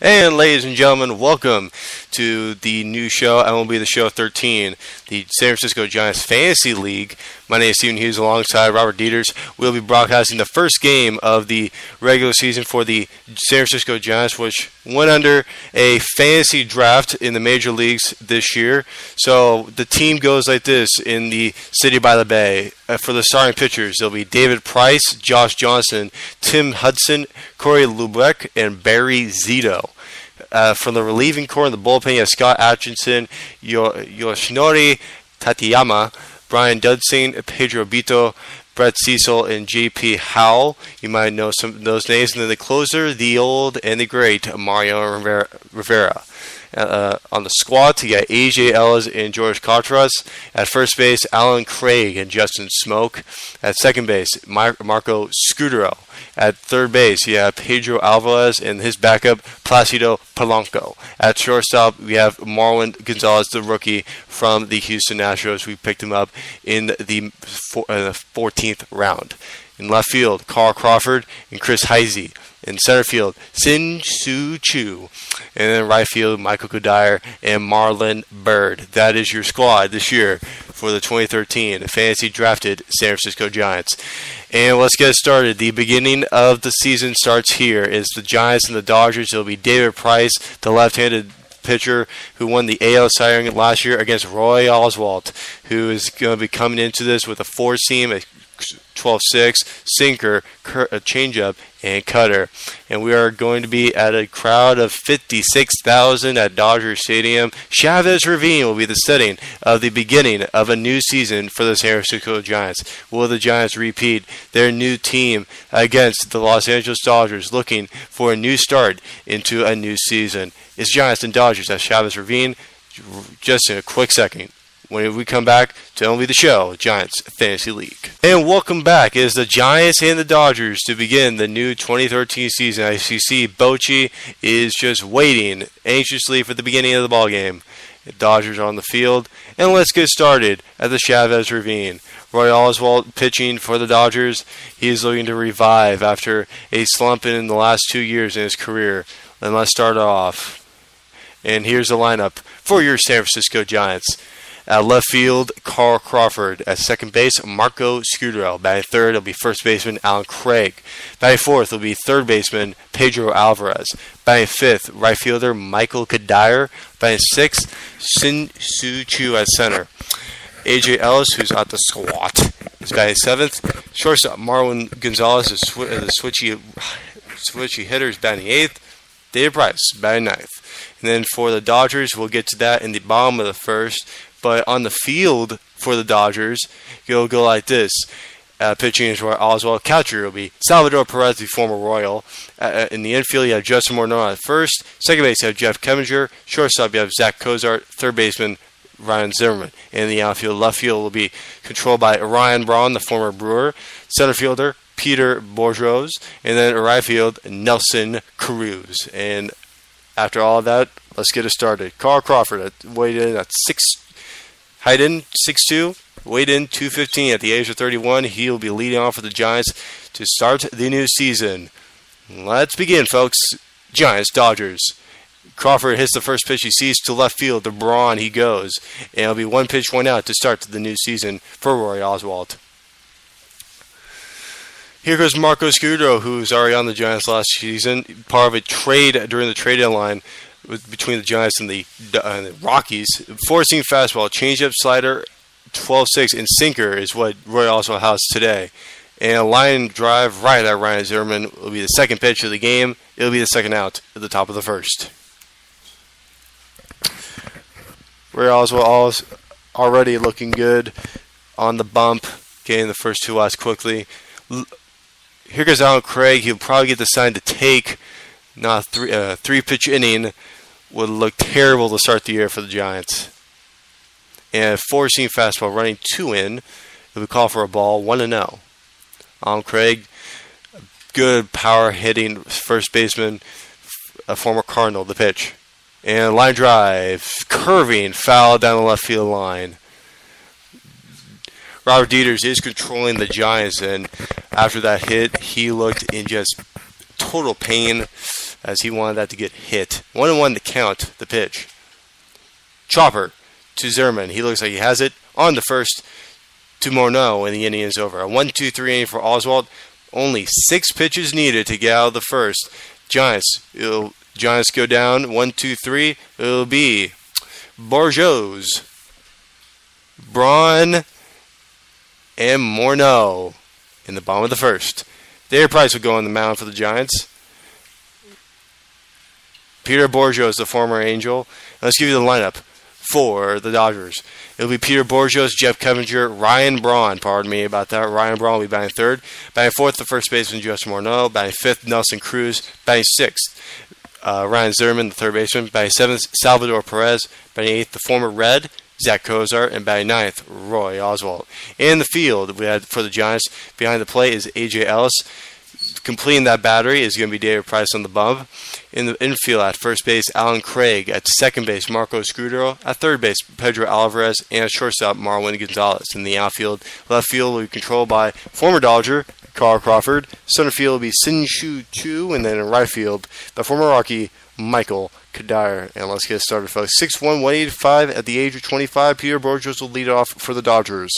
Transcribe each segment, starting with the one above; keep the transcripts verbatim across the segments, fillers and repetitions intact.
And ladies and gentlemen, welcome to the new show, M L B The Show thirteen, the San Francisco Giants Fantasy League. My name is Stephen Hughes alongside Robert Dieters. We'll be broadcasting the first game of the regular season for the San Francisco Giants, which went under a fantasy draft in the major leagues this year. So the team goes like this in the City by the Bay. Uh, for the starting pitchers, there'll be David Price, Josh Johnson, Tim Hudson, Corey Lubeck, and Barry Zito. Uh, from the relieving core in the bullpen, you have Scott Atkinson, Yo- Yoshinori Tateyama, Brian Dudson, Pedro Bito, Brett Cecil, and J P Howell. You might know some of those names. And then the closer, the old and the great Mario Rivera. Rivera. Uh, on the squad, you got A J Ellis and George Contreras. At first base, Alan Craig and Justin Smoke. At second base, Mar- Marco Scudero. At third base, you have Pedro Alvarez and his backup, Placido Polanco. At shortstop, we have Marwin Gonzalez, the rookie from the Houston Astros. We picked him up in the fourteenth round. In left field, Carl Crawford and Chris Heisey. In center field, Sin Soo Choo. And then right field, Michael Kodire and Marlon Byrd. That is your squad this year for the twenty thirteen fantasy drafted San Francisco Giants. And let's get started. The beginning of the season starts here. It's the Giants and the Dodgers. It'll be David Price, the left-handed pitcher who won the A L Cy Young last year, against Roy Oswalt, who is going to be coming into this with a four-seam, a twelve six, sinker, a changeup, and cutter. And we are going to be at a crowd of fifty-six thousand at Dodger Stadium. Chavez Ravine will be the setting of the beginning of a new season for the San Francisco Giants. Will the Giants repeat their new team against the Los Angeles Dodgers, looking for a new start into a new season? It's Giants and Dodgers at Chavez Ravine just in a quick second, when we come back to M L B The Show, Giants Fantasy League. And welcome back. It is the Giants and the Dodgers to begin the new twenty thirteen season. As you see, Bochy is just waiting anxiously for the beginning of the ballgame. The Dodgers are on the field, and let's get started at the Chavez Ravine. Roy Oswalt pitching for the Dodgers. He is looking to revive after a slump in the last two years in his career. And let's start off. And here's the lineup for your San Francisco Giants. At left field, Carl Crawford. At second base, Marco Scudero. Batting third, it'll be first baseman Alan Craig. Batting fourth will be third baseman Pedro Alvarez. Batting fifth, right fielder Michael Kodire. Batting sixth, Sin Soo Choo at center. A J Ellis, who's at the squat, is batting seventh. Shortstop Marwin Gonzalez, the, sw- the switchy, switchy hitter, is batting eighth. David Price, batting ninth. And then for the Dodgers, we'll get to that in the bottom of the first. But on the field for the Dodgers, you'll go like this. Uh, pitching is Roy Oswalt. Catcher will be Salvador Perez, the former Royal. Uh, in the infield, you have Justin Morneau at first. Second base, you have Jeff Keminger. Shortstop, you have Zach Cozart. Third baseman, Ryan Zimmerman. In the outfield, left field will be controlled by Ryan Braun, the former Brewer. Center fielder, Peter Bourgeois. And then right field, Nelson Cruz. And after all of that, let's get it started. Carl Crawford weighed in at six. Height in six two, weighed in two fifteen at the age of thirty-one. He'll be leading off for the Giants to start the new season. Let's begin, folks. Giants, Dodgers. Crawford hits the first pitch he sees to left field. To Braun he goes. And it'll be one pitch, one out to start the new season for Roy Oswalt. Here goes Marco Scudero, who's already on the Giants last season. Part of a trade during the trade deadline between the Giants and the, uh, the Rockies. Four-seam fastball, changeup, slider, twelve six, and sinker is what Roy Oswalt has today. And a line drive right at Ryan Zimmerman will be the second pitch of the game. It'll be the second out at the top of the first. Roy Oswalt already looking good on the bump, getting the first two outs quickly. Here goes Alan Craig. He'll probably get the sign to take. Not a three, uh, three-pitch inning would look terrible to start the year for the Giants. And a four-seam fastball running two in. It'll be called for a ball, one and oh. Alan Craig, good power hitting first baseman, a former Cardinal, the pitch. And line drive, curving, foul down the left field line. Robert Dieters is controlling the Giants, and after that hit, he looked in just total pain as he wanted that to get hit. One and one to count the pitch. Chopper to Zimmerman. He looks like he has it. On the first to Morneau, and the inning is over. A one two three inning for Oswalt. Only six pitches needed to get out of the first. Giants. It'll, Giants go down. One, two, three. It'll be Bourgeois, Braun, and Morneau in the bottom of the first. David Price will go on the mound for the Giants. Peter Bourgeois, the former Angel. Let's give you the lineup for the Dodgers. It'll be Peter Bourgeois, Jeff Clevenger, Ryan Braun. Pardon me about that. Ryan Braun will be batting third. Batting fourth, the first baseman, Justin Morneau. Batting fifth, Nelson Cruz. Batting sixth, uh, Ryan Zimmerman, the third baseman. Batting seventh, Salvador Perez. Batting eighth, the former Red, Zach Kozar. And batting ninth, Roy Oswalt. In the field, we had for the Giants, behind the plate is A J Ellis. Completing that battery is going to be David Price on the bump. In the infield at first base, Alan Craig. At second base, Marco Scudero. At third base, Pedro Alvarez. And at shortstop, Marwin Gonzalez. In the outfield, left field will be controlled by former Dodger, Carl Crawford. Center field will be Sin-Shu Chu. And then in right field, the former Rocky, Michael Kadire. And let's get started, folks. six one, one eighty-five at the age of twenty-five. Peter Bourgeois will lead off for the Dodgers.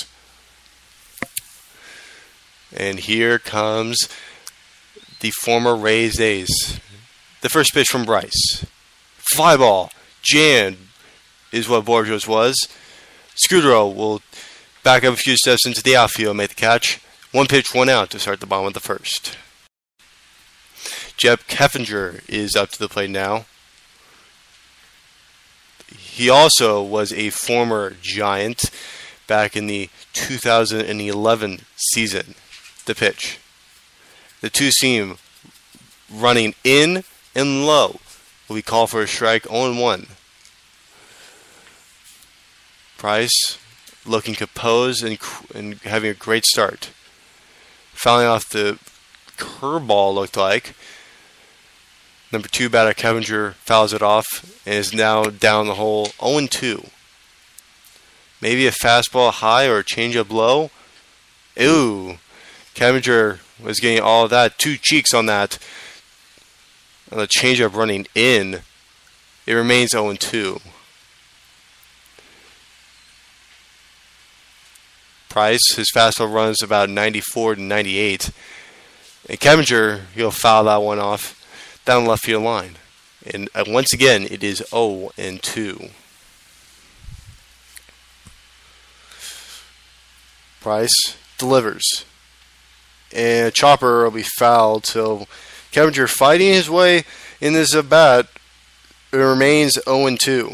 And here comes the former Rays ace. The first pitch from Bryce. Fly ball. Jammed is what Bourgeois was. Scudero will back up a few steps into the outfield and make the catch. One pitch, one out to start the bottom of the first. Jeff Clevenger is up to the plate now. He also was a former Giant back in the two thousand eleven season. The pitch. The two seam running in and low. Will be called for a strike. oh and one. Price looking composed and, and having a great start. Fouling off the curveball, looked like. Number two batter Clevenger fouls it off and is now down the hole. oh and two. Maybe a fastball high or a changeup low. Ooh. Clevenger was getting all of that. Two cheeks on that. And the changeup running in. It remains oh and two. Price, his fastball runs about ninety-four to ninety-eight. And Clevenger, he'll foul that one off down the left field line. And uh, once again, it is oh and two. Price delivers. And Chopper will be fouled. So Clevenger fighting his way in this at bat. It remains oh and two.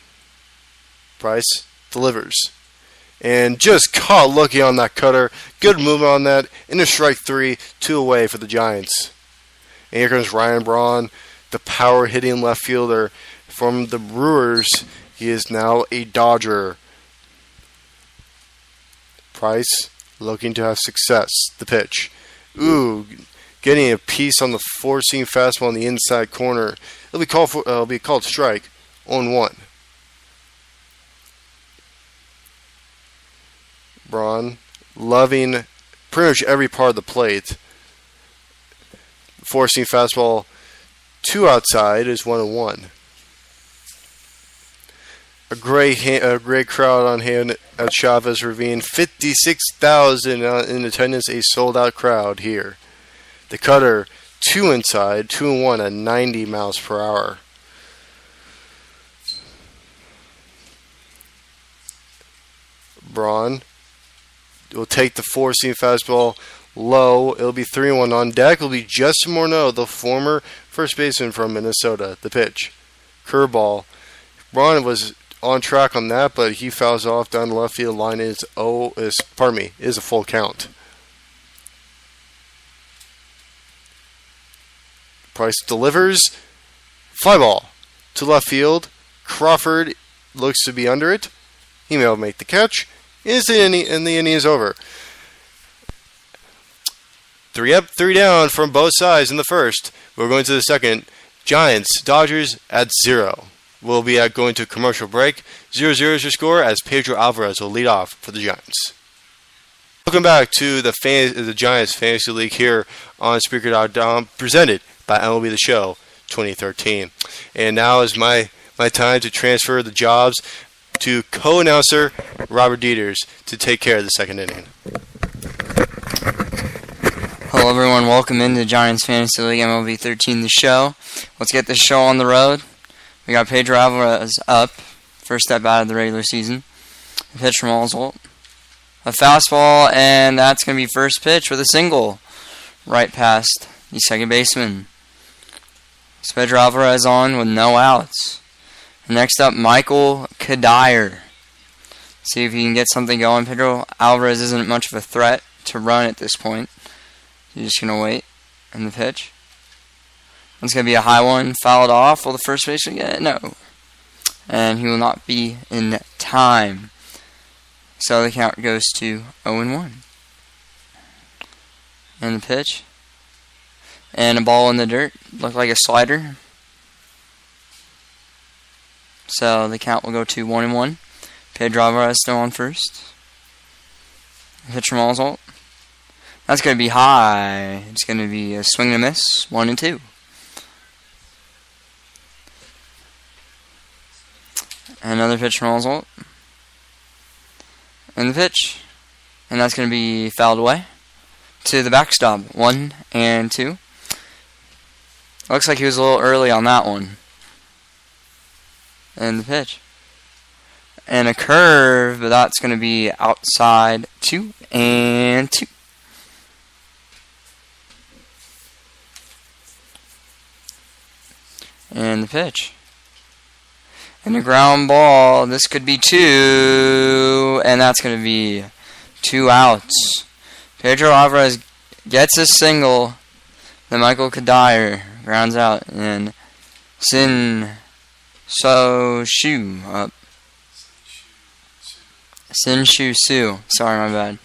Price delivers. And just caught looking on that cutter. Good movement on that. Into strike three. Two away for the Giants. And here comes Ryan Braun, the power hitting left fielder from the Brewers. He is now a Dodger. Price looking to have success. The pitch. Ooh, getting a piece on the four-seam fastball on the inside corner. It'll be called for. Uh, it'll be called strike. oh and one. Braun loving pretty much every part of the plate. Four-seam fastball, two outside is one and one. A great, a great crowd on hand at Chavez Ravine. fifty-six thousand in attendance, a sold-out crowd here. The cutter, two inside, two and one at ninety miles per hour. Braun will take the four-seam fastball low. It'll be three and one on deck. It'll be Justin Morneau, the former first baseman from Minnesota. The pitch. Curveball. Braun was on track on that, but he fouls off down the left field line. Is oh is pardon me is a full count. Price delivers. Fly ball to left field. Crawford looks to be under it. He may make the catch. Is the inning, and the inning is over. Three up, three down from both sides in the first. We're going to the second. Giants, Dodgers at zero. We'll be at going to commercial break. zero zero is your score as Pedro Alvarez will lead off for the Giants. Welcome back to the fan, the Giants Fantasy League here on Spreaker dot com, presented by M L B The Show twenty thirteen. And now is my, my time to transfer the jobs to co-announcer Robert Dieters to take care of the second inning. Hello everyone, welcome into Giants Fantasy League M L B thirteen The Show. Let's get this show on the road. We got Pedro Alvarez up, first at bat of the regular season. A pitch from Oswalt. A fastball, and that's going to be first pitch with a single right past the second baseman. It's Pedro Alvarez on with no outs. Next up, Michael Kadire. See if he can get something going. Pedro Alvarez isn't much of a threat to run at this point. He's just going to wait in the pitch. It's going to be a high one, fouled off. Will the first baseman get it? No. And he will not be in time. So the count goes to oh and one. And the pitch. And a ball in the dirt. Looked like a slider. So the count will go to one and one. Pedro Alvarez still on first. Pitch from Oswalt. That's going to be high. It's going to be a swing and a miss. One and two. Another pitch from Oswalt. And the pitch. And that's going to be fouled away to the backstop. One and two. Looks like he was a little early on that one. And the pitch. And a curve, but that's going to be outside. Two and two. And the pitch. And a ground ball. This could be two. And that's going to be two outs. Pedro Alvarez gets a single. Then Michael Kadire grounds out. And Sin So Shu up. Sin Shu Su. Sorry, my bad.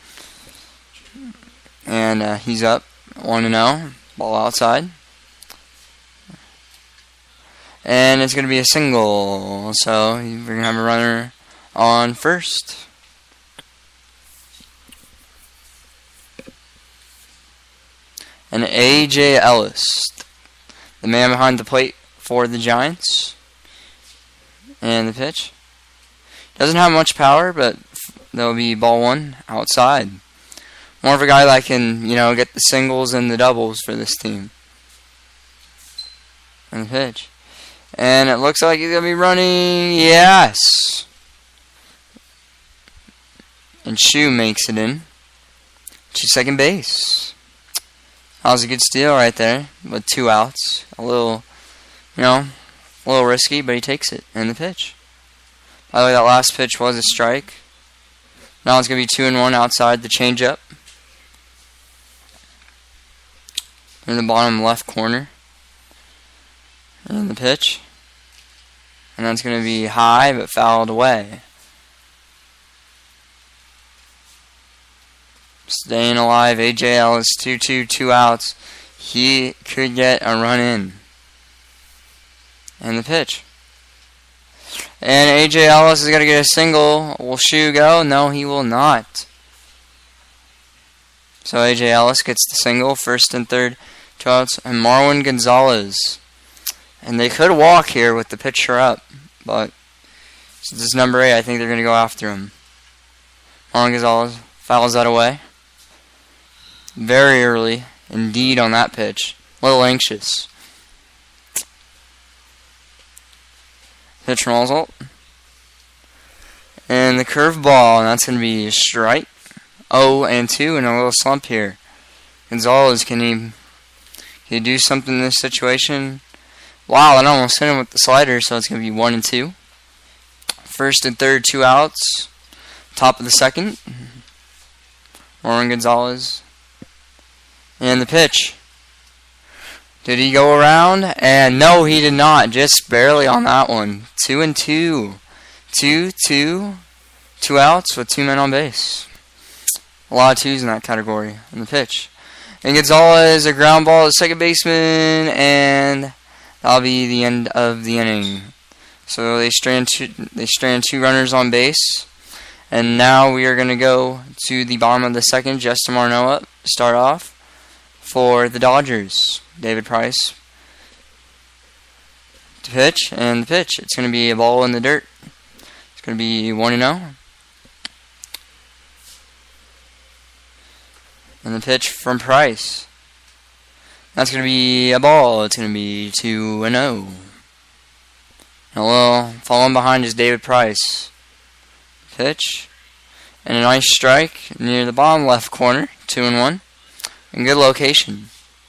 And uh, he's up. one and oh. Ball outside. And it's going to be a single, so we're going to have a runner on first. And A J Ellis, the man behind the plate for the Giants. And the pitch. Doesn't have much power, but there'll be ball one outside. More of a guy that can, you know, get the singles and the doubles for this team. And the pitch. And it looks like he's going to be running. Yes. And Shu makes it in to second base. That was a good steal right there with two outs. A little, you know, a little risky, but he takes it. And the pitch. By the way, that last pitch was a strike. Now it's going to be two and one outside the changeup. In the bottom left corner. And the pitch. And that's going to be high, but fouled away. Staying alive, A J Ellis, two two, two outs. He could get a run in. And the pitch. And A J Ellis is going to get a single. Will Shu go? No, he will not. So A J Ellis gets the single, first and third, two outs. And Marwin Gonzalez. And they could walk here with the pitcher up, but since it's number eight, I think they're going to go after him. Marwin Gonzalez fouls that away. Very early, indeed, on that pitch. A little anxious. Pitch from Oswalt. And the curveball, and that's going to be a strike. oh and two, and a little slump here. Gonzalez, can he, can he do something in this situation? Wow, that almost hit him with the slider, so it's going to be one and two. First and third, two outs. Top of the second. Marwin Gonzalez. And the pitch. Did he go around? And no, he did not. Just barely on that one. Two and two. Two, two. Two outs with two men on base. A lot of twos in that category. In the pitch. And Gonzalez, a ground ball to second baseman, and that'll be the end of the inning. So they strand two, they strand two runners on base. And now we are going to go to the bottom of the second. Justin Marno up to start off for the Dodgers. David Price to pitch, and the pitch. It's going to be a ball in the dirt. It's going to be one and oh. And the pitch from Price. That's going to be a ball. It's going to be two and oh. And a little falling behind is David Price. Pitch. And a nice strike near the bottom left corner. two and one. And good location.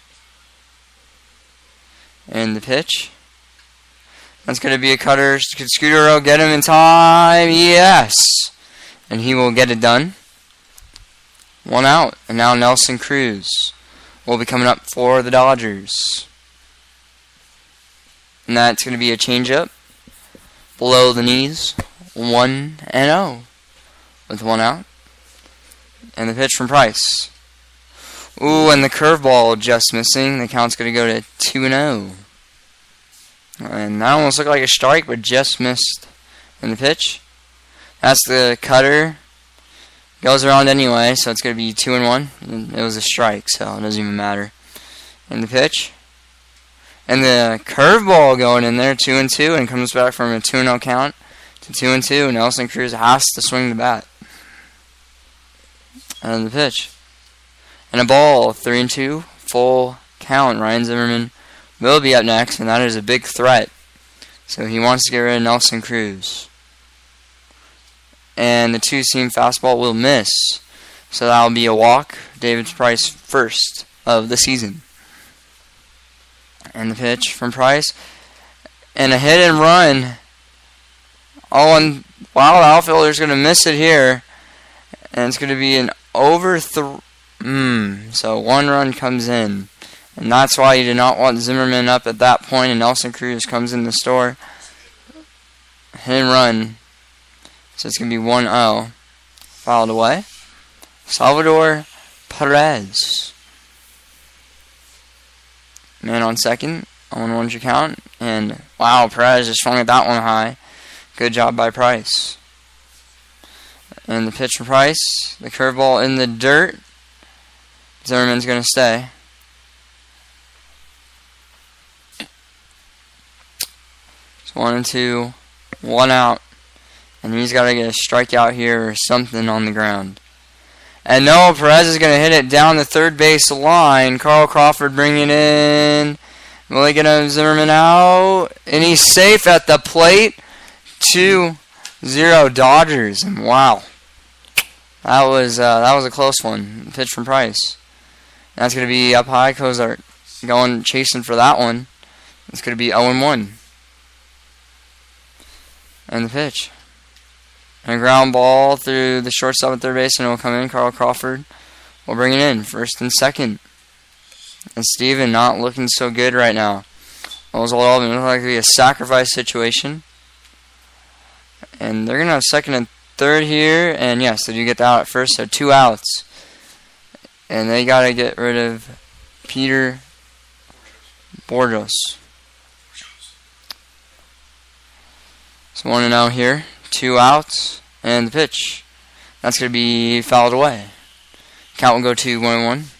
And the pitch. That's going to be a cutter. Could Scudero get him in time? Yes. And he will get it done. One out. And now Nelson Cruz will be coming up for the Dodgers. And that's going to be a changeup. Below the knees. one and oh. With one out. And the pitch from Price. Ooh, and the curveball just missing. The count's going to go to two and oh. And that almost looked like a strike, but just missed in the pitch. That's the cutter. Goes around anyway, so it's going to be two and one. It was a strike, so it doesn't even matter. In the pitch. And the curveball going in there, two and two, and comes back from a two and oh count to two and two. Nelson Cruz has to swing the bat. And the pitch. And a ball, three and two, full count. Ryan Zimmerman will be up next, and that is a big threat. So he wants to get rid of Nelson Cruz. And the two-seam fastball will miss. So that will be a walk. David Price first of the season. And the pitch from Price. And a hit and run. Oh, and wow, the outfielder's going to miss it here. And it's going to be an over three. Mm, so one run comes in. And that's why you did not want Zimmerman up at that point. And Nelson Cruz comes in the store. Hit and run. So it's going to be one oh. Fouled away. Salvador Perez. Man on second. on one your count. And wow, Perez just swung at that one high. Good job by Price. And the pitch from Price. The curveball in the dirt. Zimmerman's going to stay. It's one and two. One out. And he's got to get a strikeout here or something on the ground. And no, Perez is going to hit it down the third base line. Carl Crawford bringing it in. Will he get a Zimmerman out? And he's safe at the plate. two zero Dodgers. And wow. That was uh, that was a close one. Pitch from Price. That's going to be up high. Cozart going chasing for that one. It's going to be oh and one. And the pitch. And a ground ball through the shortstop at third base, and it will come in. Carl Crawford will bring it in, first and second. And Steven not looking so good right now. Those will all look like to be a sacrifice situation. And they're going to have second and third here. And yes, they do get the out at first, so two outs. And they got to get rid of Peter Bordos. So one and oh here. Two outs, and the pitch. That's going to be fouled away. Count will go to one and one.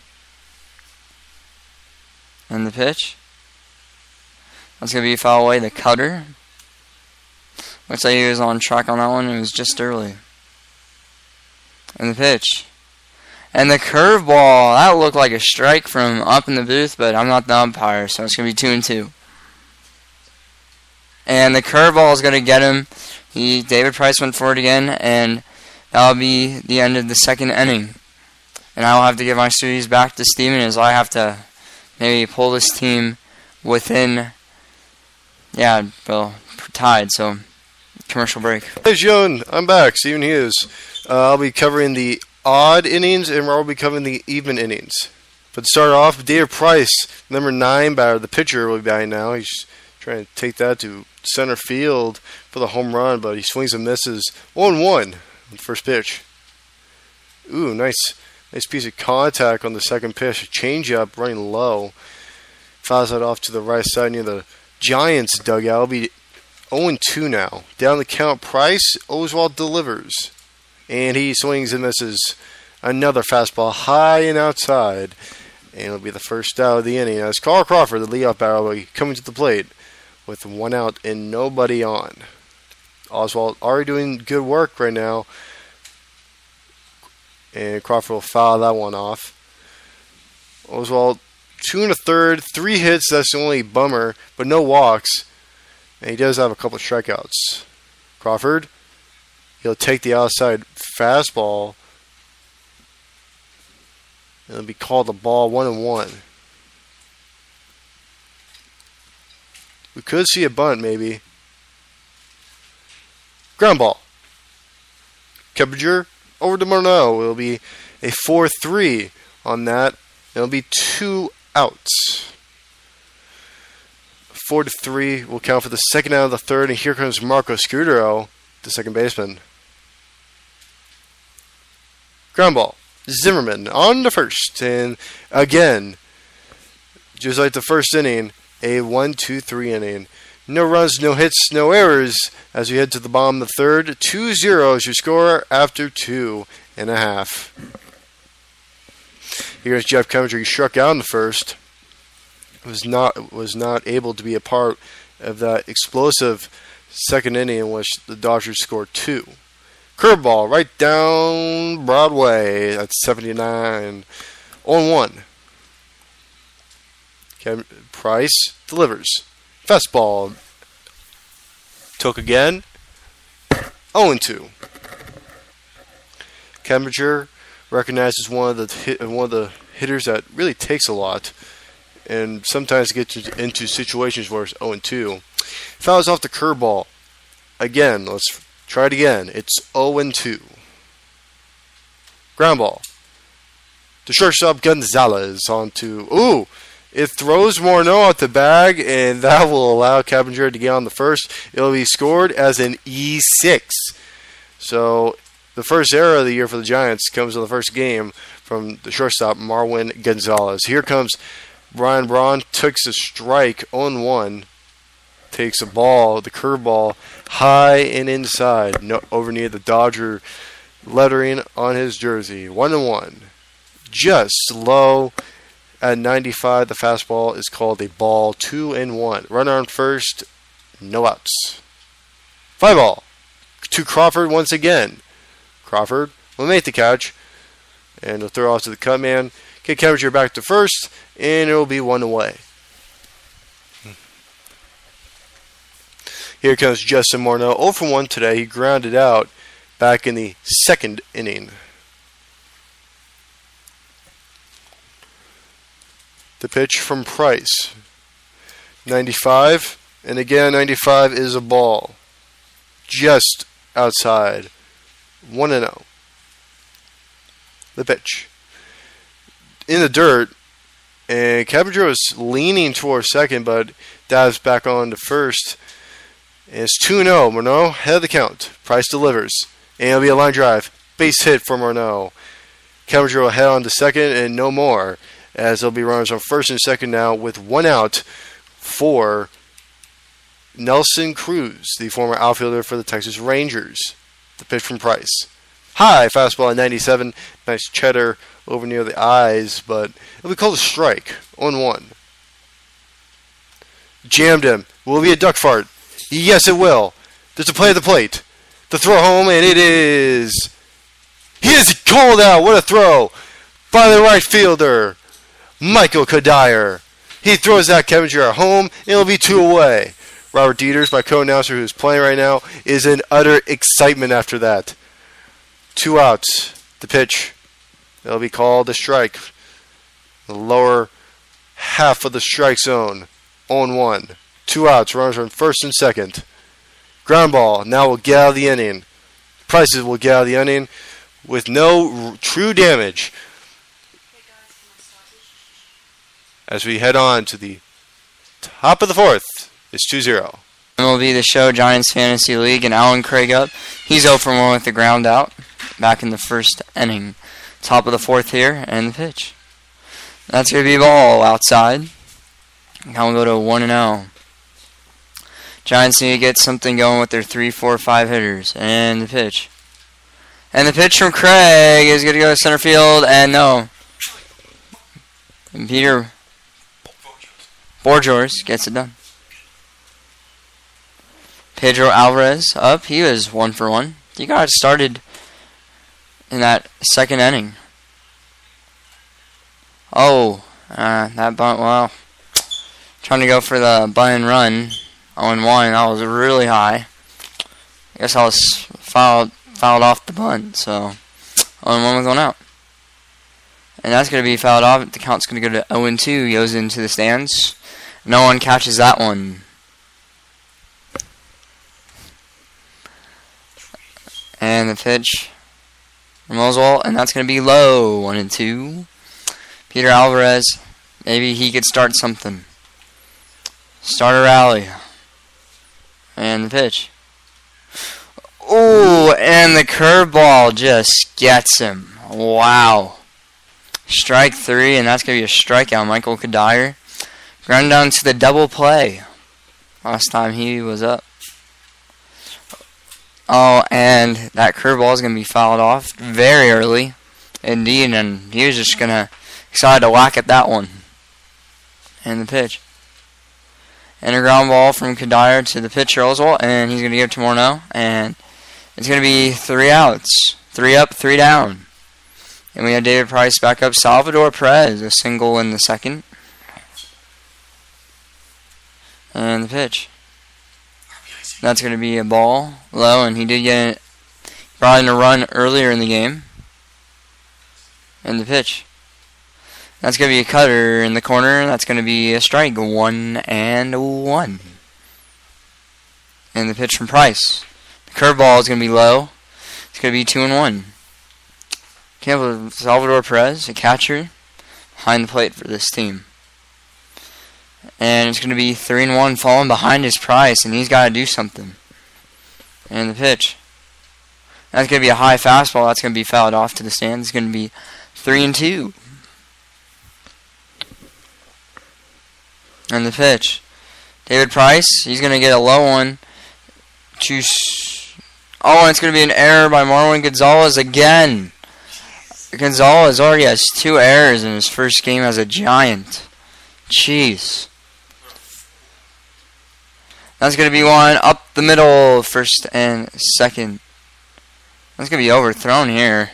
And the pitch. That's going to be fouled away. The cutter. Looks like he was on track on that one. It was just early. And the pitch. And the curveball. That looked like a strike from up in the booth, but I'm not the umpire, so it's going to be two and two. And the curveball is going to get him. He, David Price went for it again, and that'll be the end of the second inning. And I will have to give my studios back to Steven as I have to maybe pull this team within, yeah, well, tied. So, commercial break. Hey, Joan, I'm back. Steven Hughes. Uh, I'll be covering the odd innings, and Rob will be covering the even innings. But to start off, David Price, number nine batter, the pitcher, will be batting now. He's trying to take that to center field for the home run, but he swings and misses. one one on the first pitch. Ooh, nice nice piece of contact on the second pitch. A changeup running low. Fouls that off to the right side near the Giants dugout. It'll be oh and two now. Down the count, Price. Oswald delivers. And he swings and misses. Another fastball high and outside. And it'll be the first out of the inning. As Carl Crawford, the leadoff batter, will be coming to the plate. with one out and nobody on. Oswald already doing good work right now. And Crawford will foul that one off. Oswald, two and a third, three hits, that's the only bummer, but no walks. And he does have a couple of strikeouts. Crawford, he'll take the outside fastball. It'll be called a ball, one and one. We could see a bunt, maybe. Ground ball. Keppinger over to Morneau. It'll be a four three on that. It'll be two outs. Four to three will count for the second out of the third, and here comes Marco Scudero, the second baseman. Ground ball. Zimmerman on the first, and again, just like the first inning, a one two three inning. No runs, no hits, no errors as we head to the bottom of the third. two zero is your score after two and a half. Here's Jeff Keppinger. He struck out in the first. Was not was not able to be a part of that explosive second inning in which the Dodgers scored two. Curveball right down Broadway at seventy-nine. oh one. Kevin Price delivers. Fastball. Took again. oh two. Keppinger recognized as one of the hit, one of the hitters that really takes a lot, and sometimes gets into situations where it's oh two. Fouls off the curveball. Again, let's try it again. It's oh two. Ground ball. The shortstop Gonzalez onto. Ooh! It throws Morneau out the bag, and that will allow Keppinger to get on the first. It'll be scored as an E six. So the first error of the year for the Giants comes in the first game from the shortstop Marwin Gonzalez. Here comes Brian Braun, takes a strike on one, takes a ball, the curveball, high and inside, no, over near the Dodger lettering on his jersey. One and one. Just low. At ninety-five, the fastball is called a ball, two and one. Runner on first, no outs. Fly ball to Crawford once again. Crawford will make the catch, and he'll throw off to the cut man. Get Keppinger back to first, and it will be one away. Here comes Justin Morneau, oh for one today. He grounded out back in the second inning. The pitch from Price. ninety-five. And again, ninety-five is a ball. Just outside. one and oh. The pitch. In the dirt. And Keppinger was leaning towards second, but dives back on to first. And it's two and oh. Morneau head of the count. Price delivers. And it'll be a line drive. Base hit for Morneau. Keppinger will head on to second and no more, as there'll be runners on first and second now with one out for Nelson Cruz, the former outfielder for the Texas Rangers. The pitch from Price. High fastball at ninety-seven. Nice cheddar over near the eyes, but it'll be called a strike. on one. Jammed him. Will it be a duck fart? Yes, it will. There's a play at the plate. The throw home, and it is... He is called out. What a throw by the right fielder, Michael Kadire. He throws that Keppinger at home. It'll be two away. Robert Dieters, my co-announcer who's playing right now, is in utter excitement after that. Two outs. The pitch. It'll be called a strike. The lower half of the strike zone. on one. Two outs. Runners on first and second. Ground ball. Now we'll get out of the inning. Prices will get out of the inning with no r- true damage. As we head on to the top of the fourth, it's two zero. M L B The Show, Giants Fantasy League, and Alan Craig up. He's oh for one with the ground out back in the first inning. Top of the fourth here, and the pitch. That's going to be a ball outside. Now we'll go to one and oh. Giants need to get something going with their three, four, five hitters. And the pitch. And the pitch from Craig is going to go to center field, and no. And Peter Borjors gets it done. Pedro Alvarez up. He was one for one. He got started in that second inning. Oh, uh, that bunt, well, trying to go for the bunt and run. oh and one, that was really high. I guess I was fouled, fouled off the bunt, so oh and one with one out. And that's going to be fouled off. The count's going to go to oh and two. Goes into the stands. No one catches that one. And the pitch from Oswalt, and that's going to be low. one and two. Peter Alvarez, maybe he could start something. Start a rally. And the pitch. Ooh, and the curveball just gets him. Wow. Strike three, and that's going to be a strikeout. Michael Kadire. Ground down to the double play. Last time he was up. Oh, and that curveball is going to be fouled off very early. Indeed, and he was just going to excited to whack at that one. And the pitch. And a ground ball from Kadire to the pitcher Oswalt, and he's going to give it to Morneau, and it's going to be three outs. Three up, three down. And we have David Price back up. Salvador Perez, a single in the second. And the pitch. That's going to be a ball low, and he did get it, brought in a run earlier in the game. And the pitch. That's going to be a cutter in the corner. That's going to be a strike. One and one. And the pitch from Price. The curveball is going to be low. It's going to be two and one. Can't believe Salvador Perez, a catcher, behind the plate for this team. And it's going to be three and one, falling behind his Price, and he's got to do something. And the pitch. That's going to be a high fastball. That's going to be fouled off to the stands. It's going to be three and two. And the pitch. David Price, he's going to get a low one. To oh, and it's going to be an error by Marwin Gonzalez again. Gonzalez already has two errors in his first game as a Giant. Jeez. That's going to be one up the middle, first and second. That's going to be overthrown here.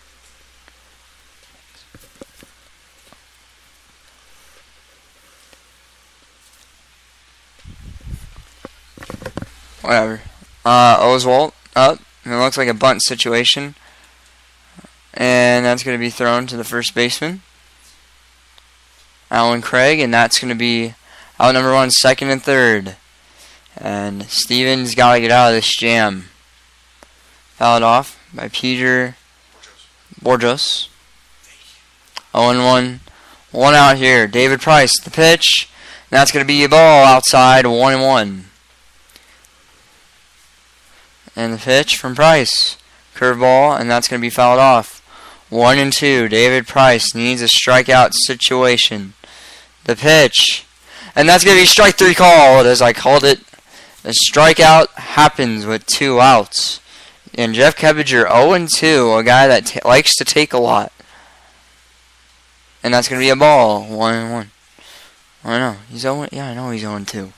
Whatever. Uh, Oswalt up. It looks like a bunt situation. And that's going to be thrown to the first baseman, Alan Craig. And that's going to be out number one, second and third. And Stevens got to get out of this jam. Fouled off by Peter Borjos. oh and one. One out here. David Price, the pitch. And that's going to be a ball outside, one and one. And the pitch from Price. Curveball, and that's going to be fouled off. One and two. David Price needs a strikeout situation. The pitch. And that's going to be strike three called, as I called it. The strikeout happens with two outs. And Jeff Kebinger, oh and two, a guy that t- likes to take a lot. And that's going to be a ball. one and one. I know. He's oh. Yeah, I know he's oh and two.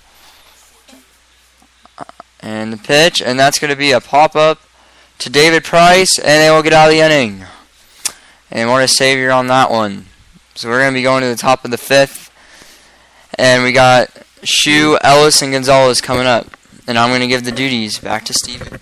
And the pitch, and that's going to be a pop-up to David Price, and they will get out of the inning. And what a savior on that one. So we're going to be going to the top of the fifth. And we got Shu, Ellis, and Gonzalez coming up. And I'm going to give the duties back to Steven.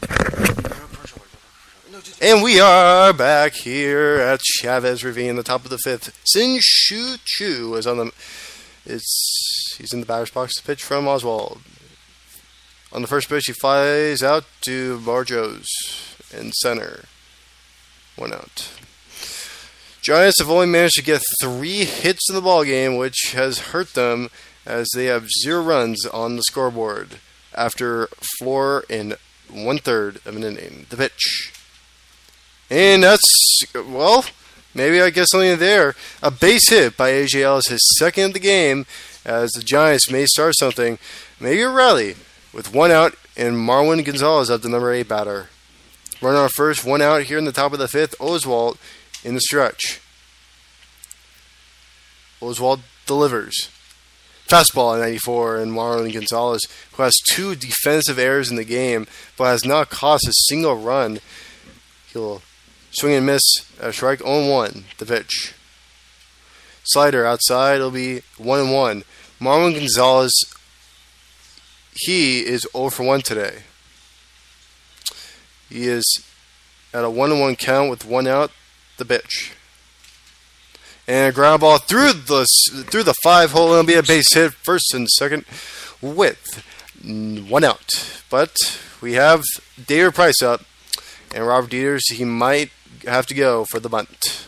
And we are back here at Chavez Ravine, the top of the fifth. Sin Shu Chu is on the. It's he's in the batter's box to pitch from Oswald. On the first pitch, he flies out to Barjos in center. One out. Giants have only managed to get three hits in the ballgame, which has hurt them as they have zero runs on the scoreboard after four and one-third of an inning. The pitch. And that's, well, maybe I guess something there. A base hit by A J Ellis, his second of the game, as the Giants may start something. Maybe a rally. With one out and Marwin Gonzalez at the number eight batter. Runner on first, one out here in the top of the fifth. Oswalt in the stretch. Oswalt delivers. Fastball at ninety-four, and Marlon Gonzalez, who has two defensive errors in the game, but has not cost a single run. He'll swing and miss at strike oh one, the pitch. Slider outside, it'll be one and one. Marlon Gonzalez, he is oh for one today. He is at a one and one count with one out, the pitch. And a ground ball through the through the five hole. It'll be a base hit, first and second, with one out. But we have David Price up, and Robert Dieters, he might have to go for the bunt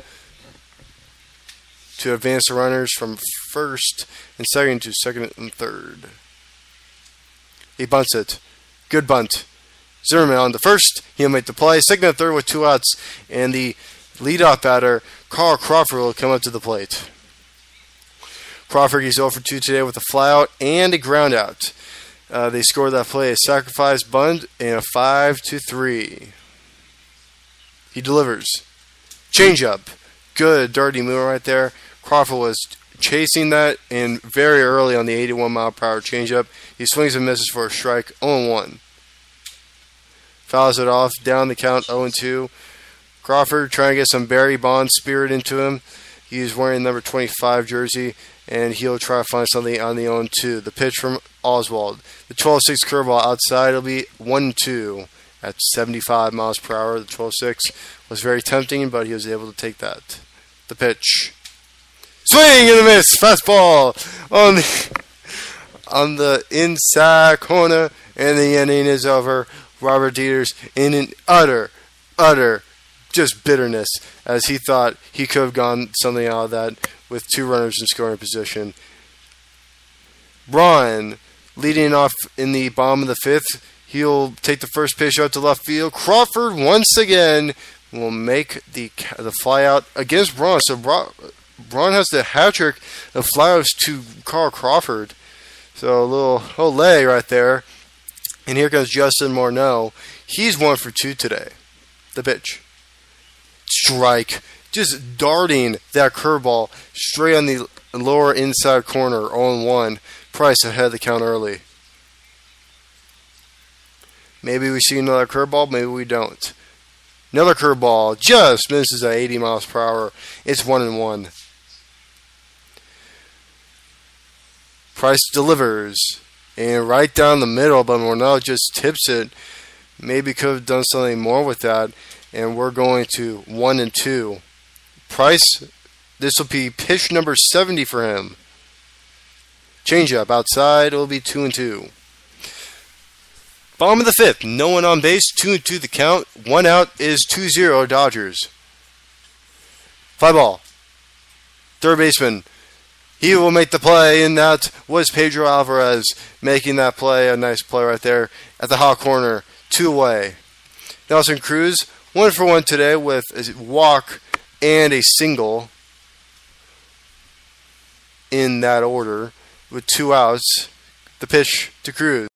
to advance the runners from first and second to second and third. He bunts it. Good bunt. Zimmerman on the first. He'll make the play. Second and third with two outs. And the leadoff batter, Carl Crawford, will come up to the plate. Crawford, he's oh for two today with a flyout and a ground out. Uh, they scored that play, a sacrifice bunt, and a five to three. He delivers. Changeup. Good dirty move right there. Crawford was chasing that, and very early on the eighty-one mile per hour changeup, he swings and misses for a strike, oh and one. Fouls it off, down the count, oh and two. Crawford trying to get some Barry Bonds spirit into him. He's wearing number twenty-five jersey, and he'll try to find something on the oh and two. The pitch from Oswald. The twelve six curveball outside, it'll be one and two at seventy-five miles per hour. The twelve six was very tempting, but he was able to take that. The pitch. Swing and a miss. Fastball on the, on the inside corner, and the inning is over. Robert Dieters in an utter, utter just bitterness, as he thought he could have gone something out of that with two runners in scoring position. Braun leading off in the bottom of the fifth. He'll take the first pitch out to left field. Crawford once again will make the the fly out against Braun. So Braun, Braun has the hat trick of flyouts to Carl Crawford. So a little ole right there. And here comes Justin Morneau. He's one for two today. The pitch. Strike. Just darting that curveball straight on the lower inside corner. oh and one. Price ahead of the count early. Maybe we see another curveball. Maybe we don't. Another curveball. Just misses at eighty miles per hour. It's one and one. Price delivers. And right down the middle, but Morneau just tips it. Maybe could have done something more with that. And we're going to one and two. Price, this will be pitch number seventy for him. Changeup outside, it will be two and two. Bottom of the fifth, no one on base, two and two the count. One out is two zero Dodgers. Fly ball. Third baseman. He will make the play, and that was Pedro Alvarez making that play. A nice play right there at the hot corner. Two away. Nelson Cruz, one for one today with a walk and a single in that order with two outs. The pitch to Cruz.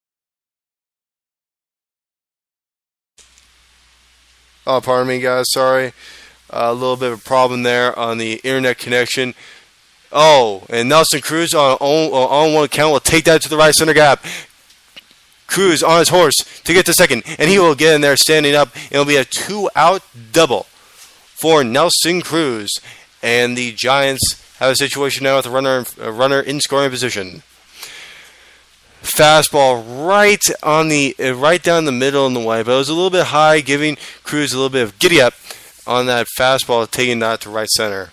Oh, pardon me, guys. Sorry. Uh, a little bit of a problem there on the internet connection. Oh, and Nelson Cruz on, on, on one count will take that to the right center gap. Cruz on his horse to get to second, and he will get in there standing up. It'll be a two-out double for Nelson Cruz. And the Giants have a situation now with a runner, a runner in scoring position. Fastball right on the right down the middle in the way, but it was a little bit high, giving Cruz a little bit of giddy up on that fastball, taking that to right center.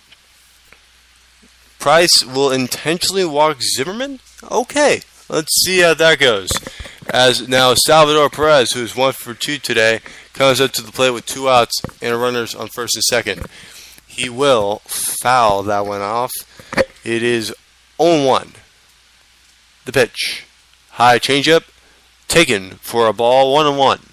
Price will intentionally walk Zimmerman. Okay, let's see how that goes. As now Salvador Perez, who's one for two today, comes up to the plate with two outs and runners on first and second. He will foul that one off. It is oh and one. The pitch. High changeup. Taken for a ball, one and one.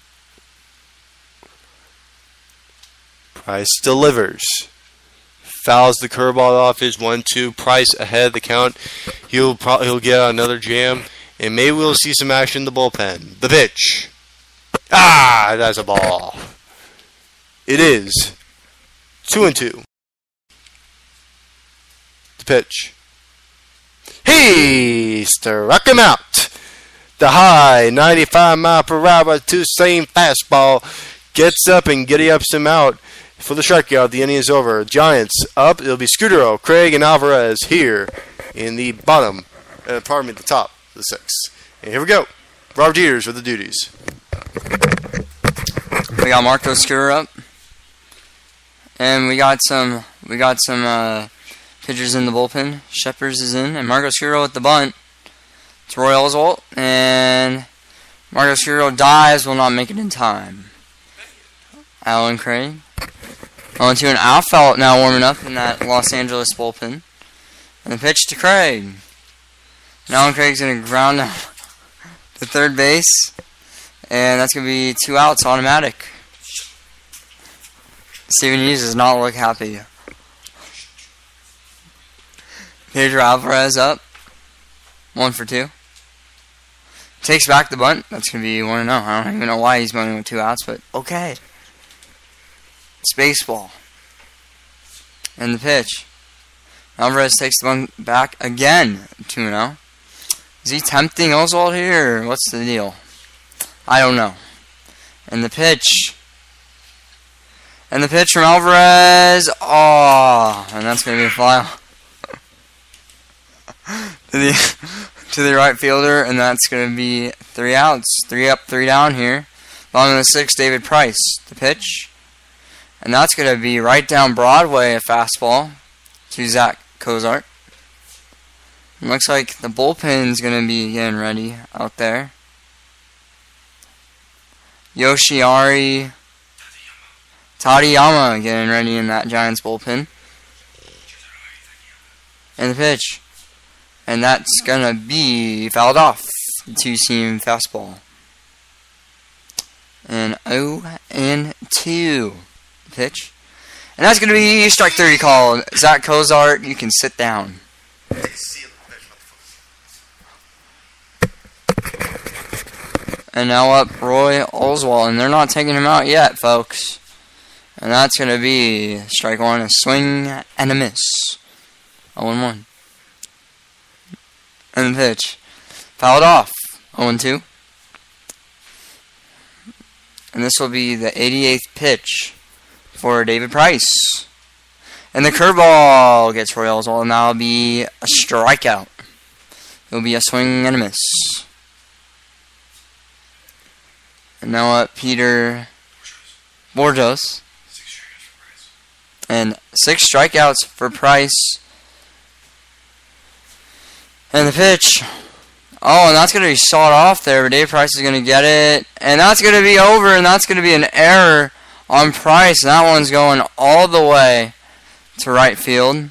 Price delivers. Fouls the curveball off his one two. Price ahead of the count. He'll probably he'll get another jam. And maybe we'll see some action in the bullpen. The pitch. Ah, that's a ball. It is two and two. The pitch. He struck him out. The high ninety-five mile per hour two-seam fastball gets up and giddy ups him out for the strikeout. The inning is over. Giants up. It'll be Scudero, Craig, and Alvarez here in the bottom, uh, pardon me, the top of the sixth. And here we go. Robert Dieters with the duties. We got Marco Scudero up, and we got some we got some uh, pitchers in the bullpen. Shepherds is in, and Marco Scudero with the bunt. It's Roy Oswalt, and Marco Scudero dives, will not make it in time. Alan Craig. On to an outfield now warming up in that Los Angeles bullpen. And the pitch to Craig. And Alan Craig's going to ground out to third base. And that's going to be two outs automatic. Steven Hughes does not look happy. Pedro Alvarez up. One for two. Takes back the bunt. That's going to be one and oh. I don't even know why he's bunting with two outs, but okay. It's baseball. And the pitch. Alvarez takes the bunt back again. two and oh. Is he tempting Oswald here? What's the deal? I don't know. And the pitch. And the pitch from Alvarez. Oh, and that's going to be a fly to the to the right fielder, and that's going to be three outs. Three up, three down here. Bottom of the sixth, David Price. The pitch. And that's going to be right down Broadway, a fastball to Zach Cozart. It looks like the bullpen's going to be getting ready out there. Yoshiari Tadayama getting ready in that Giants bullpen. And the pitch. And that's going to be fouled off. The two-seam fastball. And oh and two. Pitch. And that's going to be strike three called. Zach Cozart, you can sit down. And now up Roy Oswalt, and they're not taking him out yet, folks. And that's going to be strike one, a swing and a miss. oh and one. And the pitch. Fouled off. oh and two. And this will be the eighty-eighth pitch for David Price. And the curveball gets Roy Oswalt, and that'll be a strikeout. It'll be a swing and a miss. And now up Peter Borjos. And six strikeouts for Price. And the pitch. Oh, and that's going to be sawed off there, but Dave Price is going to get it. And that's going to be over, and that's going to be an error on Price. And that one's going all the way to right field.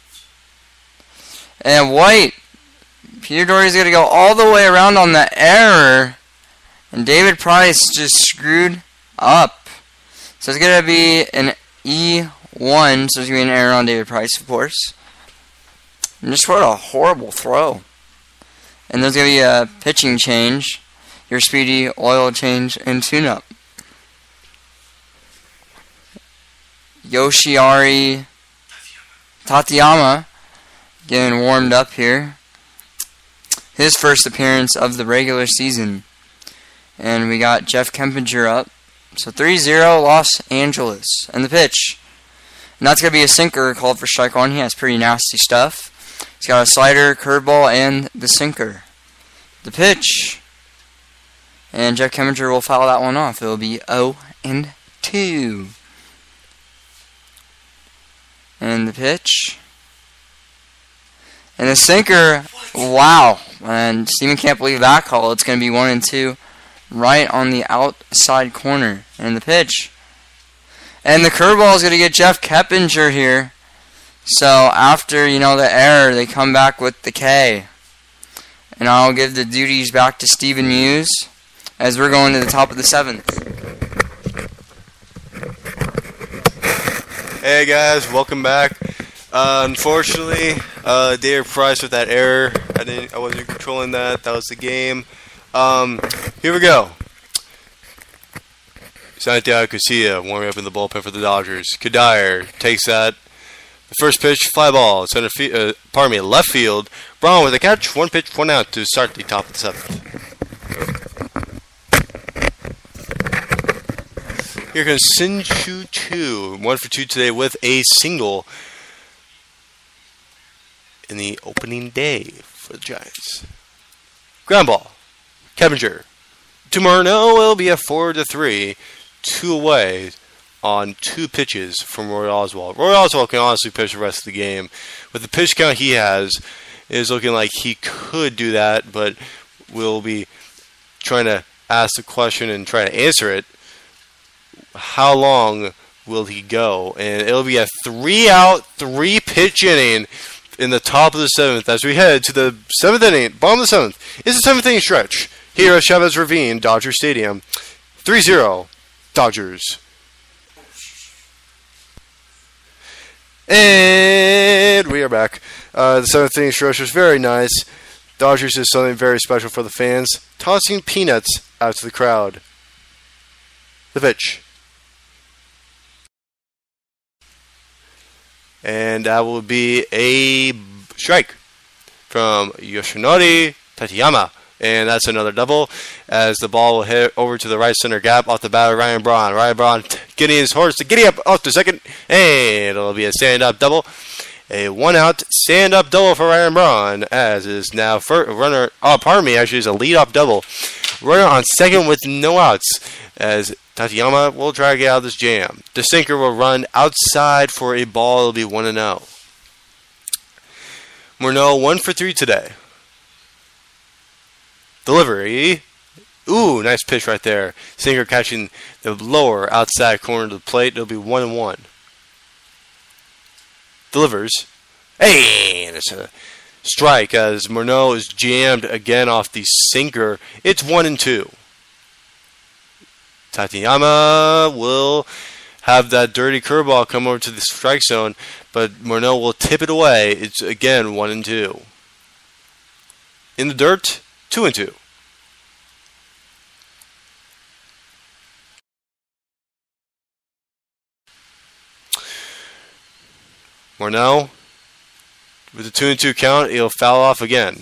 And wait. Peter Doherty's going to go all the way around on the error. And David Price just screwed up. So it's going to be an E one. So it's going to be an error on David Price, of course. And just what a horrible throw. And there's going to be a pitching change. Your speedy oil change and tune-up. Yoshiari Tateyama getting warmed up here. His first appearance of the regular season. And we got Jeff Kempinger up. So three zero Los Angeles. And the pitch. And that's going to be a sinker called for strike one. He has pretty nasty stuff. He's got a slider, curveball, and the sinker. The pitch. And Jeff Kempinger will foul that one off. It will be oh and two. And the pitch. And the sinker. Wow. And Steven can't believe that call. It's going to be one and two. Right on the outside corner. And the pitch. And the curveball is going to get Jeff Kempinger here. So after, you know, the error, they come back with the K. And I'll give the duties back to Steven Muse as we're going to the top of the seventh. Hey guys, welcome back. Uh, unfortunately, uh, David Price with that error. I didn't. I wasn't controlling that. That was the game. Um, here we go. Santiago Casilla warming up in the bullpen for the Dodgers. Kadire takes that The first pitch, fly ball, center field, uh, pardon me, left field. Braun with a catch, one pitch, one out to start the top of the seventh. Here comes Sinchu two, one for two today with a single in the opening day for the Giants. Ground ball, Kevinger. Tomorrow will be a four to three, two away on two pitches from Roy Oswalt. Roy Oswalt can honestly pitch the rest of the game. With the pitch count he has, it is looking like he could do that, but we'll be trying to ask the question and try to answer it. How long will he go? And it'll be a three-out, three-pitch inning in the top of the seventh as we head to the seventh inning, bottom of the seventh. It's the seventh inning stretch here at Chavez Ravine, Dodger Stadium. three zero, Dodgers. And we are back. Uh, the seventh inning stretch was very nice. Dodgers did something very special for the fans, tossing peanuts out to the crowd. The pitch. And that will be a strike from Yoshinori Tateyama. And that's another double as the ball will hit over to the right center gap off the bat of Ryan Braun. Ryan Braun getting his horse to giddy up off to second. And it'll be a stand-up double. A one-out stand-up double for Ryan Braun as is now first runner. Oh, pardon me, actually, is a lead-off double. Runner on second with no outs as Tateyama will try to get out of this jam. The sinker will run outside for a ball. It'll be one and oh. Morneau one for three today. Delivery. Ooh, nice pitch right there. Sinker catching the lower outside corner of the plate. It'll be one and one. Delivers. Hey, and it's a strike as Morneau is jammed again off the sinker. It's one and two. Tateyama will have that dirty curveball come over to the strike zone, but Morneau will tip it away. It's again one and two. In the dirt, two and two. Morneau with a two and two count, he'll foul off again.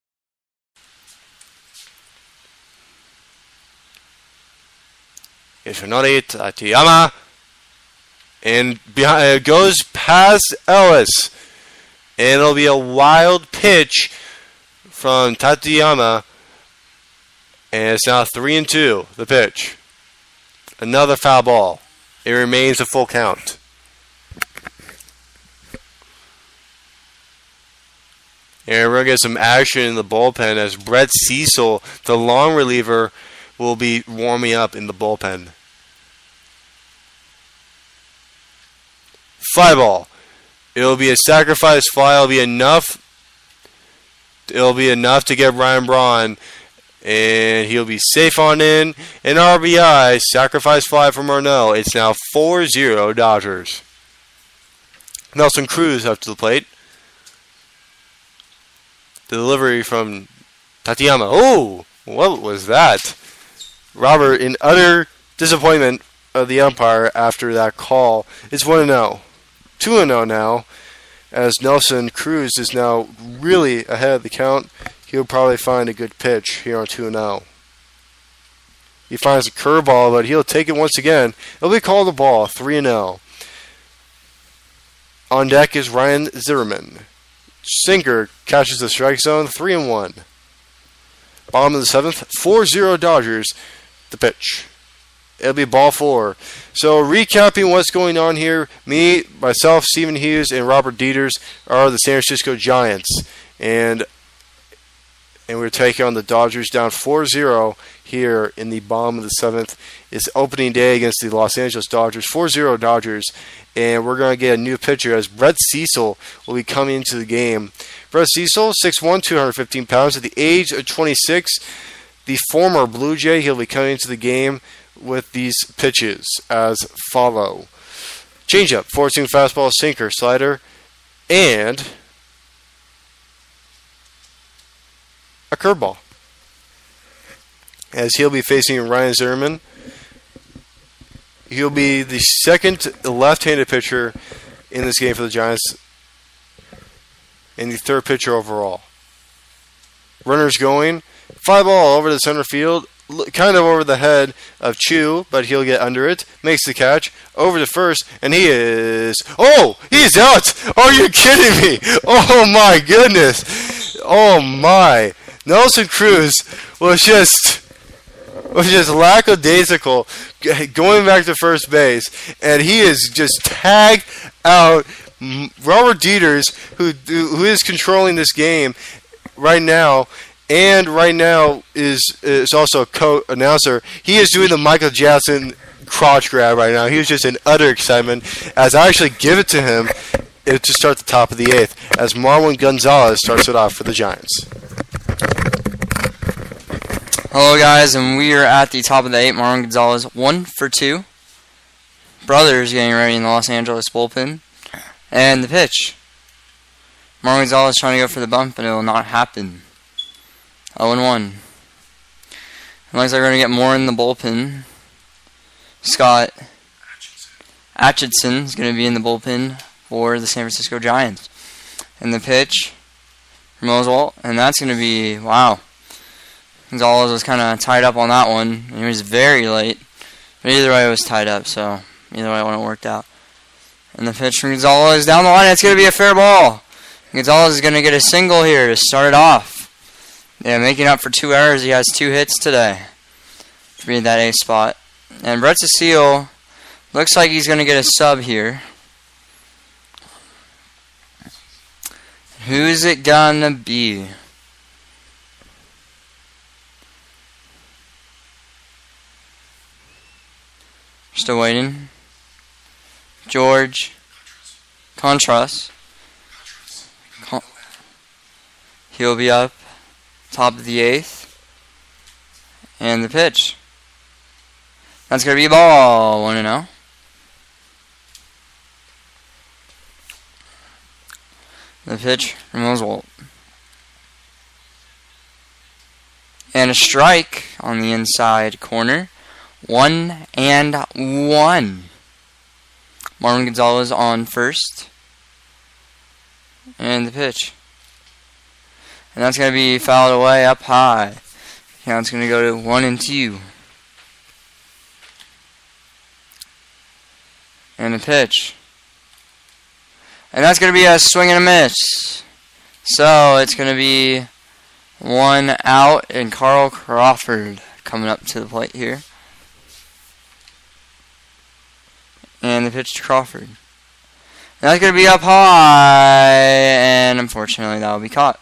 Yoshinori Tateyama, and behind, it goes past Ellis, and it'll be a wild pitch from Tateyama, and it's now three and two. The pitch, another foul ball. It remains a full count. And we're going to get some action in the bullpen as Brett Cecil, the long reliever, will be warming up in the bullpen. Fly ball. It'll be a sacrifice fly. It'll be enough. It'll be enough to get Ryan Braun, and he'll be safe on in. An R B I, sacrifice fly from Morneau. It's now four zero Dodgers. Nelson Cruz up to the plate. The delivery from Tateyama. Oh, what was that? Robert, in utter disappointment of the umpire after that call. It's one and oh. two and oh now, as Nelson Cruz is now really ahead of the count. He'll probably find a good pitch here on two and oh. He finds a curveball, but he'll take it once again. It'll be called a ball, three and oh. On deck is Ryan Zimmerman. Sinker catches the strike zone, three and one. Bottom of the seventh, four zero Dodgers. The pitch. It'll be ball four. So recapping what's going on here, me, myself, Stephen Hughes, and Robert Dieters are the San Francisco Giants. And and we're taking on the Dodgers down four zero here in the bottom of the seventh. It's opening day against the Los Angeles Dodgers, four zero Dodgers. And we're going to get a new pitcher as Brett Cecil will be coming into the game. Brett Cecil, six one, two hundred fifteen pounds. At the age of twenty-six, the former Blue Jay, he'll be coming into the game with these pitches as follow. Changeup, four-seam fastball, sinker, slider, and a curveball. As he'll be facing Ryan Zimmerman. He'll be the second left-handed pitcher in this game for the Giants. And the third pitcher overall. Runners going. Fly ball over the center field. Kind of over the head of Chu, but he'll get under it. Makes the catch. Over to first, and he is... Oh! He's out! Are you kidding me? Oh my goodness! Oh my! Nelson Cruz was just... was just lackadaisical going back to first base, and he is just tagged out Robert Dieters, who who is controlling this game right now, and right now is is also a co-announcer. He is doing the Michael Jackson crotch grab right now. He was just in utter excitement as I actually give it to him to start the top of the eighth, as Marwin Gonzalez starts it off for the Giants. Hello guys, and we are at the top of the eighth. Marwin Gonzalez, one for two. Brothers getting ready in the Los Angeles bullpen. And the pitch. Marwin Gonzalez trying to go for the bump, but it will not happen. oh and one. It looks like we're going to get more in the bullpen. Scott Atchison is going to be in the bullpen for the San Francisco Giants. And the pitch from Oswalt, and that's going to be, wow. Gonzalez was kind of tied up on that one. He was very late. But either way, it was tied up, so either way, it wouldn't have worked out. And the pitch from Gonzalez down the line. It's going to be a fair ball. Gonzalez is going to get a single here to start it off. Yeah, making up for two errors. He has two hits today to be in that A spot. And Brett Cecile looks like he's going to get a sub here. Who's it going to be? Still waiting. George Contras. Con- He'll be up top of the eighth. And the pitch. That's going to be a ball. one and oh. The pitch from Oswalt. And a strike on the inside corner. One and one. Marwin Gonzalez on first. And the pitch. And that's going to be fouled away up high. Count's going to go to one and two. And the pitch. And that's going to be a swing and a miss. So it's going to be one out, and Carl Crawford coming up to the plate here. And the pitch to Crawford. And that's going to be up high, and unfortunately that will be caught.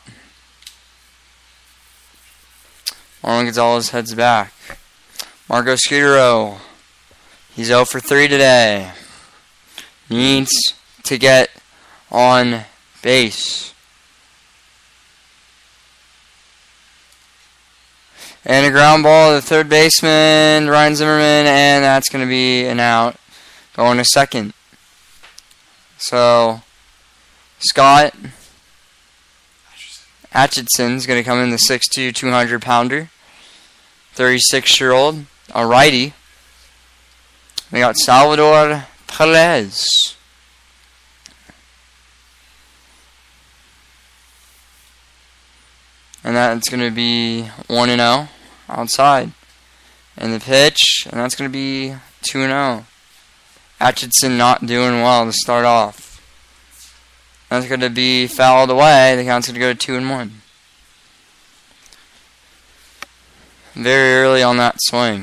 Marwin Gonzalez heads back. Marco Scudero. He's oh for three today. Needs to get on base. And a ground ball to the third baseman, Ryan Zimmerman, and that's going to be an out. Going to second. So, Scott Atchison's going to come in, the six two, two hundred pounder. thirty-six-year-old, a righty. We got Salvador Perez. And that's going to be one and oh outside. And the pitch, and that's going to be two and oh. Atchison not doing well to start off. That's going to be fouled away. The count's going to go to two and one. Very early on that swing.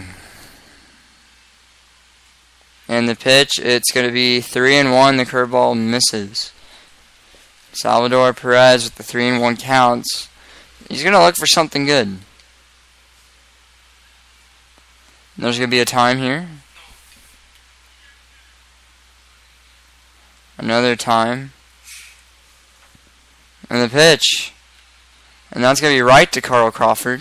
And the pitch, it's going to be three and one. The curveball misses. Salvador Perez with the three and one counts. He's going to look for something good. And there's going to be a time here. Another time. And the pitch. And that's going to be right to Carl Crawford.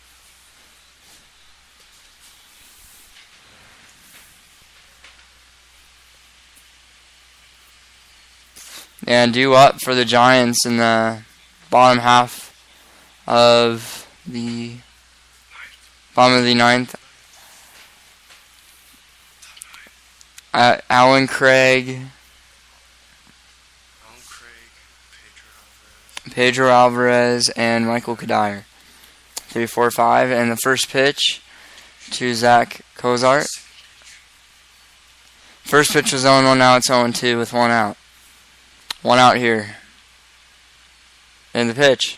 And due up for the Giants in the bottom half of the bottom of the ninth. Uh, Alan Craig, Pedro Alvarez, and Michael Kadire. three, four, five, and the first pitch to Zach Cozart. First pitch was oh one, now it's oh two with one out. One out here. And the pitch.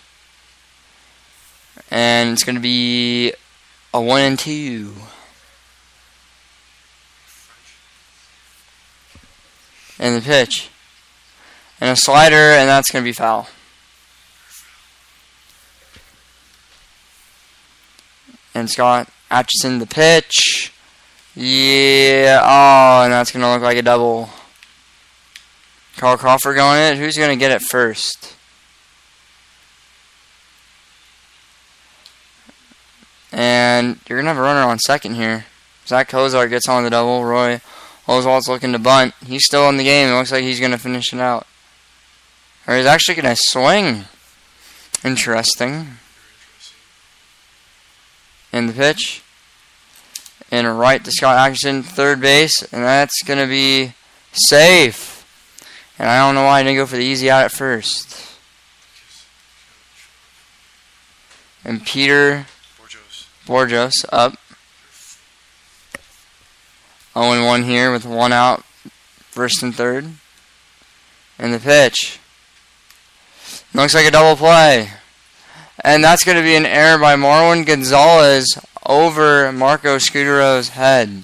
And it's going to be a one and two. And the pitch. And a slider, and that's going to be foul. And Scott Atchison, the pitch. Yeah, oh, and that's going to look like a double. Carl Crawford going it. Who's going to get it first? And you're going to have a runner on second here. Zach Cozart gets on the double. Roy Oswald's looking to bunt. He's still in the game. It looks like he's going to finish it out. Or he's actually going to swing. Interesting. And the pitch. And right to Scott Atkinson, third base. And that's going to be safe. And I don't know why I didn't go for the easy out at first. And Peter Borjos up. oh and one here with one out, first and third. And the pitch. Looks like a double play. And that's going to be an error by Marwin Gonzalez over Marco Scudero's head.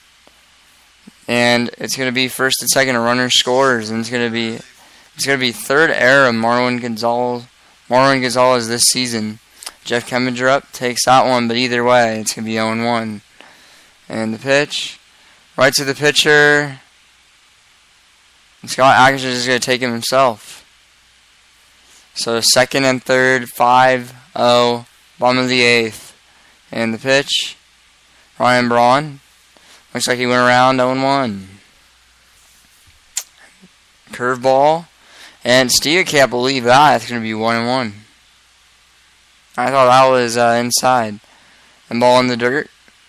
And it's going to be first and second, a runner scores. And it's going to be it's going to be third error of Marwin Gonzalez, Marwin Gonzalez this season. Jeff Keminger up, takes that one, but either way, it's going to be oh and one. And the pitch. Right to the pitcher. And Scott Atkinson is going to take him himself. So second and third, five oh, bottom of the eighth. And the pitch. Ryan Braun. Looks like he went around oh and one. Curveball. And Steve can't believe that. It's going to be one and one. I thought that was uh, inside. And ball in the dirt.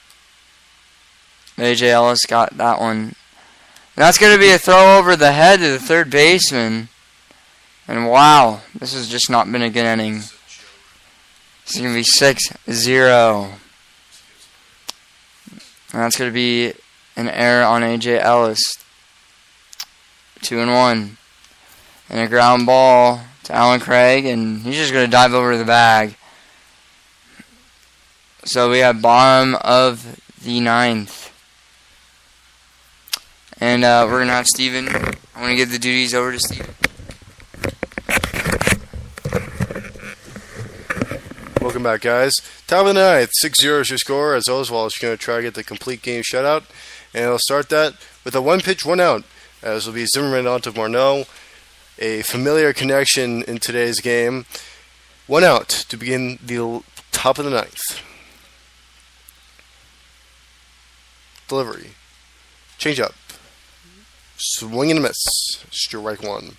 A J Ellis got that one. And that's going to be a throw over the head to the third baseman. And wow, this has just not been a good inning. This is going to be six zero. And that's going to be an error on A J Ellis. Two and one. And a ground ball to Alan Craig. And he's just going to dive over the bag. So we have bottom of the ninth. And uh, we're going to have Steven. I'm going to give the duties over to Steven. Welcome back, guys. Top of the ninth, six zero is your score, as Oswald is going to try to get the complete game shutout. And he'll start that with a one pitch, one out, as will be Zimmerman onto Marneau. A familiar connection in today's game. One out to begin the top of the ninth. Delivery. Change up. Swing and a miss. Strike one.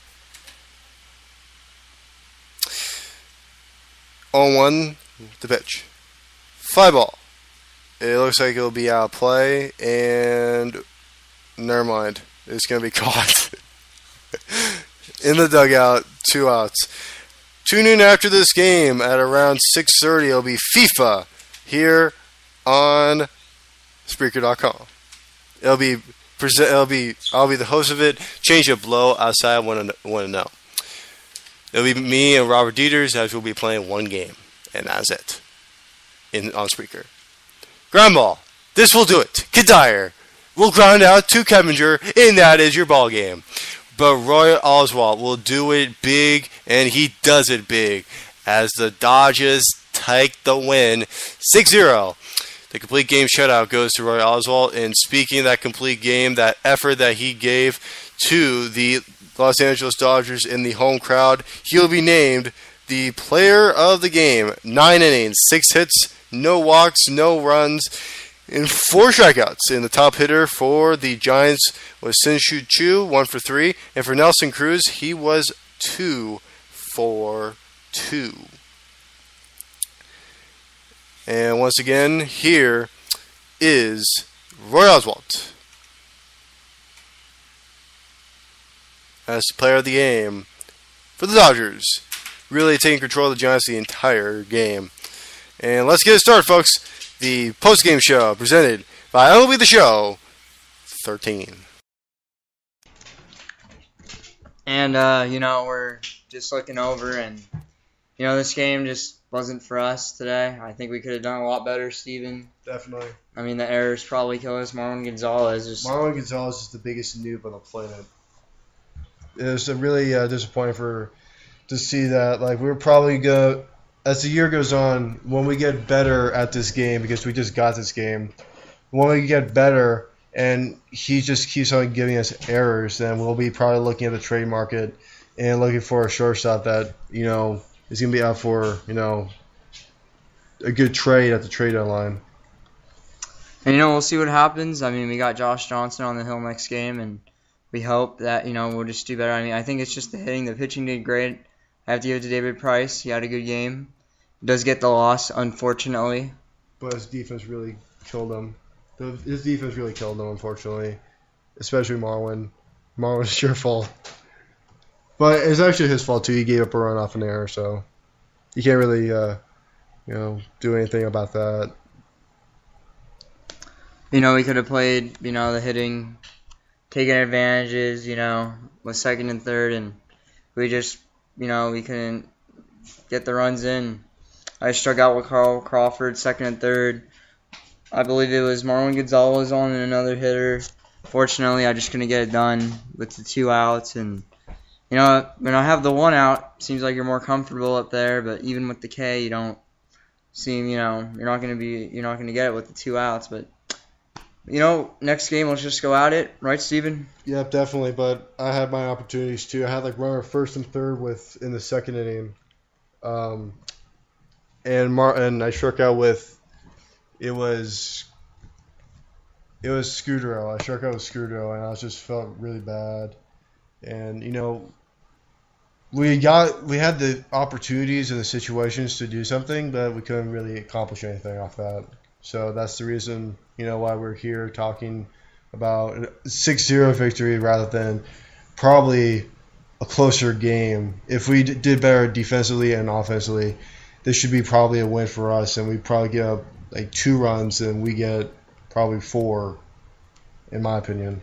oh one, the pitch. Fly ball. It looks like it'll be out of play, and never mind. It's going to be caught. In the dugout, two outs. Tune in after this game at around six thirty. It'll be FIFA here on Spreaker dot com. It'll be present. It'll be. I'll be the host of it. Change up low outside. Want to want to know. It'll be me and Robert Dieters as we'll be playing one game, and that's it. In on Spreaker. Ground ball. This will do it. Kadire will ground out to Keminger, and that is your ball game. But Roy Oswald will do it big, and he does it big as the Dodgers take the win, six zero. The complete game shutout goes to Roy Oswald. And speaking of that complete game, that effort that he gave to the Los Angeles Dodgers in the home crowd, he'll be named the player of the game. Nine innings, six hits, no walks, no runs, and four strikeouts. And the top hitter for the Giants was Sin-Shu Chu, one for three. And for Nelson Cruz, he was two for two. And once again, here is Roy Oswald as the player of the game for the Dodgers really taking control of the Giants the entire game. And let's get it started, folks. The post-game show presented by M L B The Show thirteen. And, uh, you know, we're just looking over, and, you know, this game just wasn't for us today. I think we could have done a lot better, Steven. Definitely. I mean, the errors probably killed us. Marlon Gonzalez just... Marlon Gonzalez is the biggest noob on the planet. It was a really uh, disappointing for to see that. Like, we were probably go as the year goes on, when we get better at this game, because we just got this game, when we get better and he just keeps on giving us errors, then we'll be probably looking at the trade market and looking for a shortstop that, you know, is going to be out for, you know, a good trade at the trade deadline. And, you know, we'll see what happens. I mean, we got Josh Johnson on the hill next game, and we hope that, you know, we'll just do better. I mean, I think it's just the hitting. The pitching did great. I have to give it to David Price. He had a good game. Does get the loss, unfortunately. But his defense really killed him. His defense really killed him, unfortunately. Especially Marwin. Marwin's your fault. But it's actually his fault, too. He gave up a run off an error, so you can't really, uh, you know, do anything about that. You know, we could have played, you know, the hitting, taking advantages, you know, with second and third, and we just, you know, we couldn't get the runs in. I struck out with Carl Crawford, second and third. I believe it was Marlon Gonzalez on and another hitter. Fortunately, I just couldn't get it done with the two outs. And, you know, when I have the one out, seems like you're more comfortable up there. But even with the K, you don't seem, you know, you're not going to be, you're not going to get it with the two outs. But, you know, next game, let's just go at it. Right, Steven? Yep, definitely. But I had my opportunities, too. I had, like, runner first and third with in the second inning. Um, and Mar- and I struck out with, it was, it was Scudero. I struck out with Scudero, and I just felt really bad. And, you know, we got, we had the opportunities and the situations to do something, but we couldn't really accomplish anything off that. So that's the reason, you know, why we're here talking about a six zero victory rather than probably a closer game. If we d- did better defensively and offensively, this should be probably a win for us, and we probably get up like two runs, and we get probably four, in my opinion.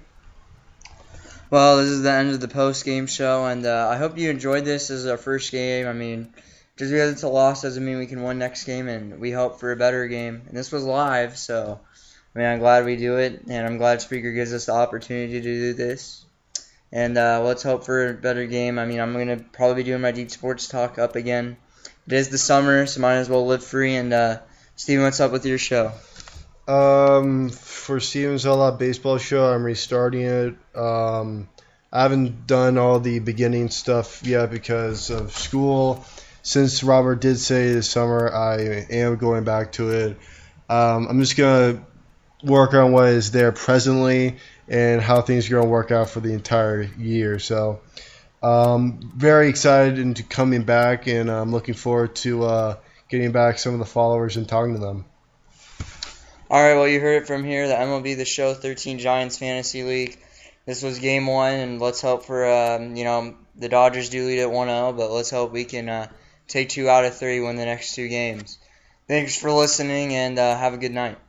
Well, this is the end of the post-game show, and uh, I hope you enjoyed this. This is our first game. I mean, just because it's a loss doesn't mean we can win next game, and we hope for a better game. And this was live, so I mean, I'm glad we do it, and I'm glad Spreaker gives us the opportunity to do this. And uh, let's hope for a better game. I mean, I'm going to probably be doing my Deep Sports Talk up again. It is the summer, so might as well live free. And uh, Steven, what's up with your show? Um, for Steven's All Out Baseball Show, I'm restarting it. Um, I haven't done all the beginning stuff yet because of school. Since Robert did say this summer, I am going back to it. Um, I'm just going to work on what is there presently and how things are going to work out for the entire year. So, um, very excited into coming back, and I'm looking forward to uh, getting back some of the followers and talking to them. All right, well, you heard it from here, the M L B The Show thirteen Giants Fantasy League. This was game one, and let's hope for, um, you know, the Dodgers do lead at one oh, but let's hope we can uh, take two out of three, win the next two games. Thanks for listening, and uh, have a good night.